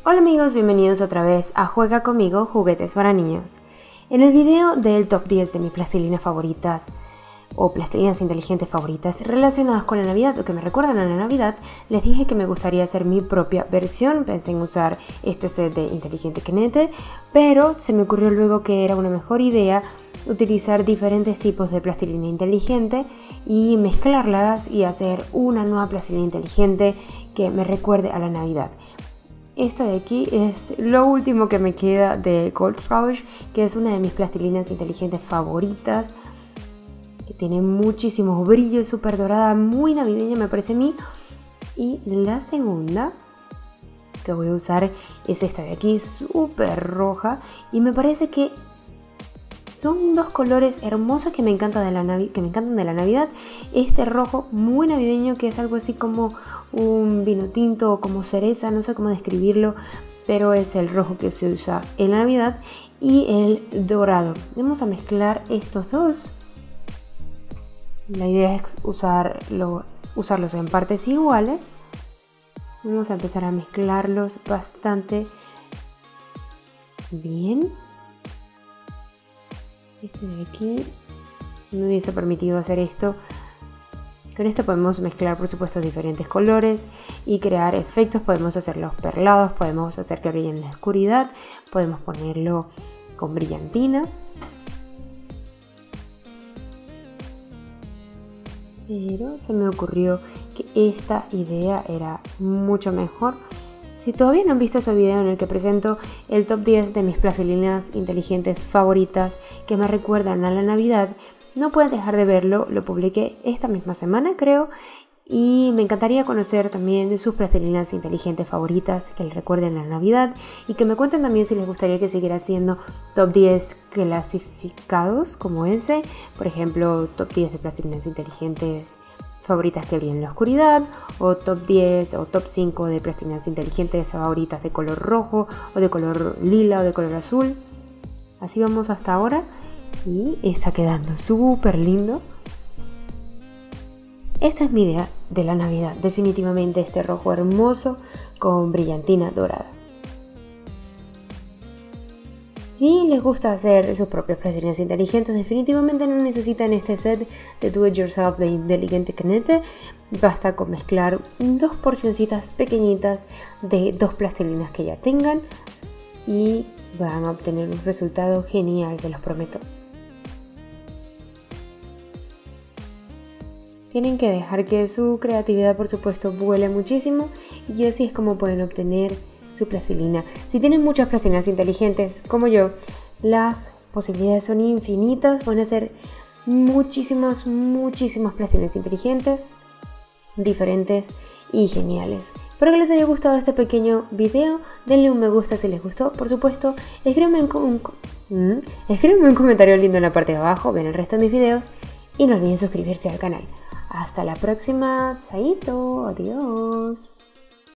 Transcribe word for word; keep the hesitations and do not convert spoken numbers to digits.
Hola amigos, bienvenidos otra vez a Juega Conmigo Juguetes para Niños. En el video del top diez de mis plastilinas favoritas o plastilinas inteligentes favoritas relacionadas con la Navidad o que me recuerdan a la Navidad, les dije que me gustaría hacer mi propia versión. Pensé en usar este set de Inteligente Knete, pero se me ocurrió luego que era una mejor idea utilizar diferentes tipos de plastilina inteligente y mezclarlas y hacer una nueva plastilina inteligente que me recuerde a la Navidad. Esta de aquí es lo último que me queda de Gold Rush, que es una de mis plastilinas inteligentes favoritas, que tiene muchísimos brillos, súper dorada, muy navideña me parece a mí. Y la segunda que voy a usar es esta de aquí, súper roja, y me parece que son dos colores hermosos que me, encanta de la Navi- que me encantan de la Navidad. Este rojo muy navideño, que es algo así como un vino tinto o como cereza, no sé cómo describirlo, pero es el rojo que se usa en la Navidad, y el dorado. Vamos a mezclar estos dos. La idea es usarlo, usarlos en partes iguales. Vamos a empezar a mezclarlos bastante bien. Este de aquí me hubiese permitido hacer esto. Con esto podemos mezclar, por supuesto, diferentes colores y crear efectos. Podemos hacerlos perlados, podemos hacer que brillen en la oscuridad, podemos ponerlo con brillantina. Pero se me ocurrió que esta idea era mucho mejor. Si todavía no han visto ese video en el que presento el top diez de mis plastilinas inteligentes favoritas que me recuerdan a la Navidad, no pueden dejar de verlo. Lo publiqué esta misma semana, creo, y me encantaría conocer también sus plastilinas inteligentes favoritas que les recuerden a la Navidad, y que me cuenten también si les gustaría que siguiera haciendo top diez clasificados como ese, por ejemplo, top diez de plastilinas inteligentes favoritas que brillan en la oscuridad, o top diez o top cinco de plastilinas inteligentes favoritas de color rojo o de color lila o de color azul. Así vamos hasta ahora y está quedando súper lindo. Esta es mi idea de la Navidad, definitivamente este rojo hermoso con brillantina dorada. Si les gusta hacer sus propias plastilinas inteligentes, definitivamente no necesitan este set de Do It Yourself de Inteligente Knete. Basta con mezclar dos porcioncitas pequeñitas de dos plastilinas que ya tengan y van a obtener un resultado genial, se los prometo. Tienen que dejar que su creatividad, por supuesto, vuele muchísimo, y así es como pueden obtener su plastilina. Si tienen muchas plastilinas inteligentes como yo, las posibilidades son infinitas. Van a hacer muchísimas, muchísimas plastilinas inteligentes, diferentes y geniales. Espero que les haya gustado este pequeño video. Denle un me gusta si les gustó, por supuesto. Escríbanme un, un, escríbanme un comentario lindo en la parte de abajo. Ven el resto de mis videos y no olviden suscribirse al canal. Hasta la próxima. Chaito. Adiós.